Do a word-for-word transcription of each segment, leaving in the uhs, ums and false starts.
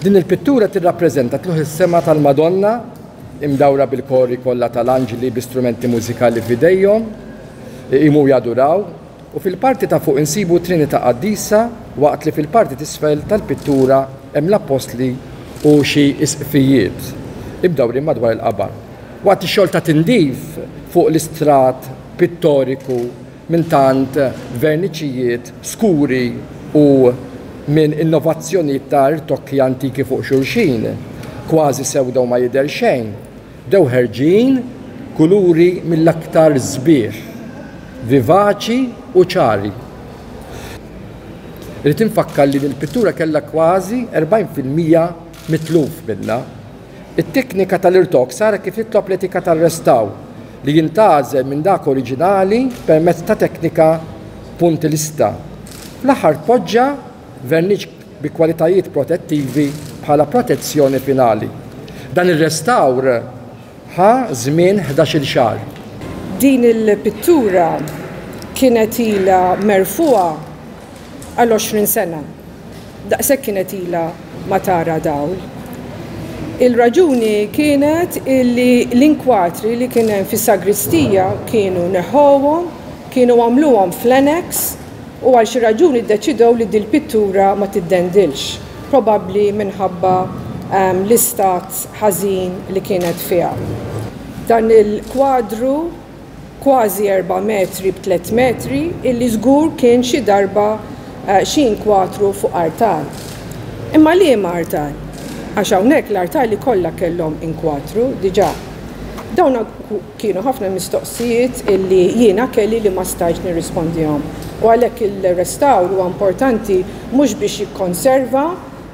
Din il-pittura tirrappreżenta tluħ is-sema tal-Madonna imdawra bil-kori kollha tal-anġeli b'istrumenti mużikali f'idejhom imu jaduraw u fil-parti ta' fuq insibu Trinità Qaddisa waqt li fil-parti t'isfel tal-pittura hemm l-Apostli u xi isqfijiet imdawrin madwar il-qabar. Waqt ix-xogħol ta' tindif fuq l-istrat pittoriku minn tant verniċijiet skuri u minn innovazzjonijiet ta' rtokki antiki fuq xulxin, kważi sewdew ma jidher xejn, dew ħerġin kuluri mill-aktar żbieħ, vivaċi u ċari. Rrid infakkar li l-pittura kellha kważi erbgħin fil-mija mitluf minnha. It-teknika tal-irtok saret kif titlob l-etika tar-restaw li jintgħażel minn dak oriġinali permezz ta' teknika puntilista. Fl-aħħar tpoġġa verniċ bi kwalitajiet protettivi bħala protezzjoni finali. Dan ir-restawr ħa żmien ħdax-il xahar. Din il-pittura kienet ilha merfuqa għal għoxrin sena. Daqshekk kienet ilha ma tara dawl. Il-raġuni kienet illi l-inkwatri li kien hemm fis-sagristija kienu neħħuhom, kienu għamluhom fl-annex u għal xi raġuni ddeċidew li din il-pittura ma tiddendilx, probabbli minħabba um, l-istat ħażin li kienet fiha. Dan il-kwadru kważi erba' metri b'tliet metri illi żgur kien xi darba uh, xi inkwatru fuq artal. Imma liema artal? Għax hawnhekk l-artali kollha kellhom inkwatru diġà. Dawn kienu ħafna mistoqsijiet illi jiena kelli li ma stajtx nirrispondihom. U għalhekk il-restawr huwa importanti mhux biex jikkonserva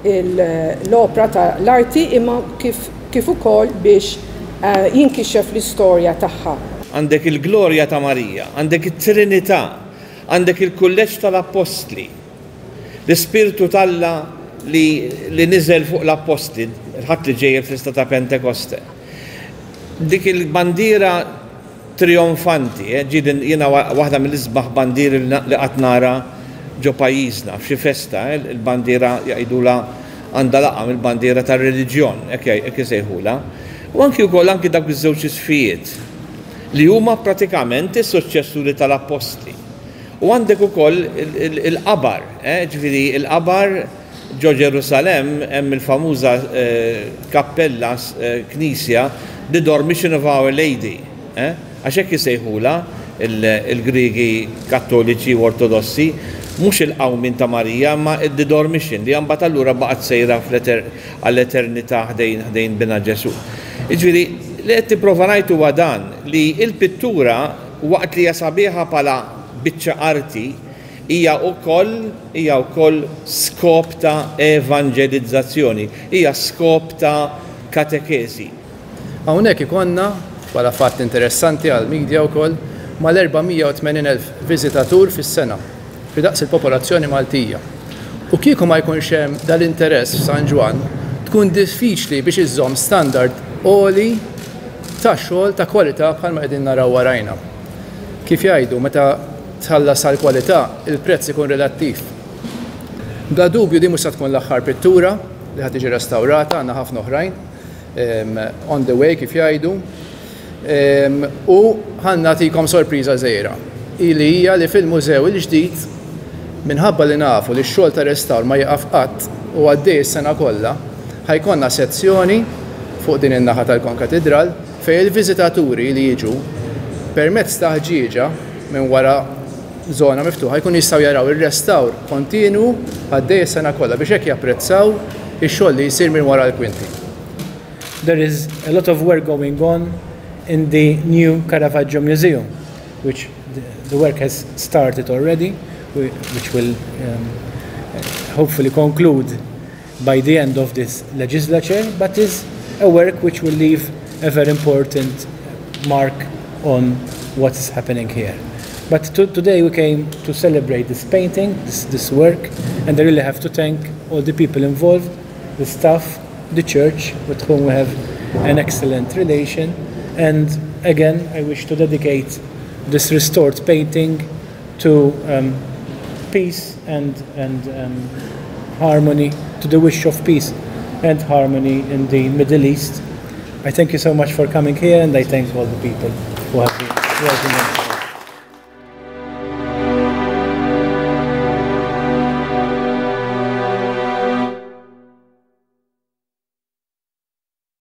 l-opra tal-arti imma kif, kif ukoll biex uh, jinkixef l-istorja tagħha. Għandek il-glorja ta' Marija, għandek it-Trinità, għandek il-kulleġġ tal-Apostli, l-Ispirtu tal-la li, li niżel fuq l-Apostli, ħadd li ġejjel fl-ista ta' Pentekoste. Dik il-bandiera trionfanti, eh? ġidin jiena waħda mill-isbaħ bandieri li qatt nara ġo pajjiżna f'xi festa, eh? il-bandiera jgħidula għandha laqam il-bandiera tar-reliġjon, hekk isejħula. U anki wkoll anki dak iż-żewġ isfijiet li huma pratikament is-suċċessuri tal-Apostli. U għandek ukoll il-qabar, eh? ġifieri il-qabar ġo Ġerusalem hemm il-famuża kappella knisja The Dormition of Our Lady. Għax hekk isejħula il-Griegi Kattoliċi u Ortodossi mhux il-qawmin ta' Marija ma The Dormition li mbagħad allura baqgħet sejra għall-eternità ħdejn bina Ġesu. Jiġifieri li qed tipprova ngħid huwa dan li l-pittura waqt li hija sabiħa bħala biċċa arti hija wkoll hija wkoll skop ta' evangelizzazzjoni, hija skop ta' katekesi. Hawnhekk ikonna bħala fatt interessanti għall-midja wkoll mal-erba'mija u tmenin elf viżitatur fis-sena fi daqs il-popolazzjoni Maltija. U kieku ma jkunx hemm dal-interess f'San Ġwan, tkun diffiċli biex iżżomm standard għoli ta' xogħol ta' kwalità bħalma qegħdin naraw warajna. Kif jgħidu meta tħallas għal kwalità, il-prezz ikun relattiv. Bla dubju di mhux se tkun l-aħħar pittura li ħad tiġi restawrata, għandna ħafna oħrajn um, on the way kif jgħidu. Um, u ħanna nagħtikom sorpriża żgħira. Ili hija li fil-mużew il-ġdid minħabba li nafu li x-xogħol ta' restawr ma jaqaf qatt u għaddej is-sena kollha, ħajkonna sezzjoni fuq din in-naħa tal-Co-Cathedral fejn il-viżitaturi li jiġu permezz ta' ħġieġa minn wara żona miftuħa jkun jistgħu jaraw ir-restawr kontinu għaddej is-sena kollha biex hekk japprezzaw ix-xogħol li jsir minn wara l-kwinti. There is a lot of work going on in the new Caravaggio Museum, which the, the work has started already, which will um, hopefully conclude by the end of this legislature, but is a work which will leave a very important mark on what is happening here. But to, today we came to celebrate this painting, this, this work, and I really have to thank all the people involved, the staff, the church, with whom we have an excellent relation. And again, I wish to dedicate this restored painting to um, peace and, and um, harmony, to the wish of peace and harmony in the Middle East. I thank you so much for coming here, and I thank all the people who have been working on it.